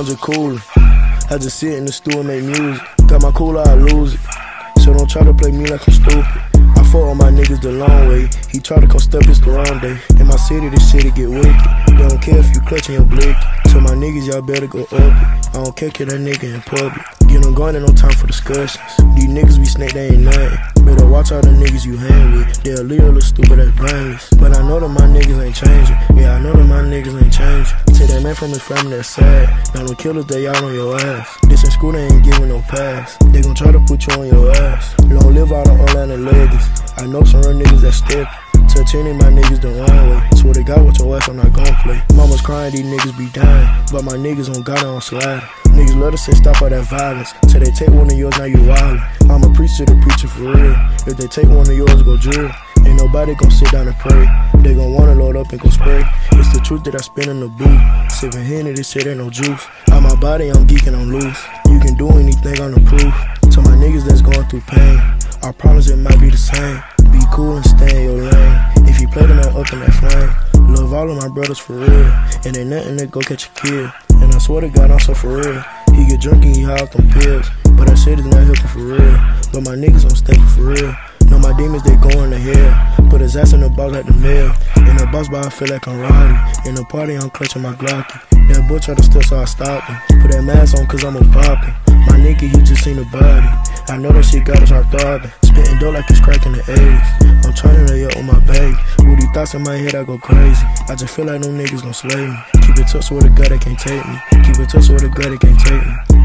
just coolin'. I just sit in the studio and make music. Got my cooler, I lose it. So don't try to play me like I'm stupid. I fought all my niggas the long way. He try to come step, it's the wrong day. In my city, this shit'll get wicked. They don't care if you clutching your blick. Tell my niggas, y'all better go up it. I don't care, kill that nigga in public. Get them going, ain't no time for discussions. These niggas be snake, they ain't nothing. Better watch all the niggas you hang with. They a little stupid, that's brainless. But I know that my niggas ain't changing. Yeah, I know that my niggas ain't changing. Say that man from his family, that's sad. Now them killers, they out on your ass. This in school, they ain't giving no pass. They gon' try to put you on your ass. You don't live out on Orlando ladies. I know some real niggas that step. Touch any of my niggas the wrong way. Swear to God, with your ass, I'm not gon' play. Mama's crying, these niggas be dying. But my niggas on God, I don't slide. Niggas love to say stop all that violence. Till they take one of yours, now you wildin'. I'm a preacher, the preacher for real. If they take one of yours, go drill. Ain't nobody gon' sit down and pray. They gon' wanna load up and go spray. It's the truth that I spin in the booth. Sippin' Henny, this shit ain't no juice. Out my body, I'm geeking, I'm loose. You can do anything on the proof. To my niggas that's going through pain, our problems, it might be the same. Be cool and stay in your lane. If you play them out up in that flame. Love all of my brothers for real. And ain't nothing that go catch a kid. And I swear to God, I'm so for real. He get drunk and he high off them pills. But that shit is not helping for real. But my niggas on stable for real. Know my demons, they going to hell. Put his ass in the box like the mail. In the box, but I feel like I'm riding. In the party, I'm clutching my Glocky. That boy try to steal, so I stop him. Put that mask on, cause I'm a poppin'. My nigga, he just seen the body. I know that shit got us hard throbbing. Spitting dough like it's cracking the eggs. I'm trying to lay up with my bag. With these thoughts in my head, I go crazy. I just feel like them niggas gon' slay me. Keep it tough, so with a gut, they can't take me. Keep it tough, so with a gut, they can't take me.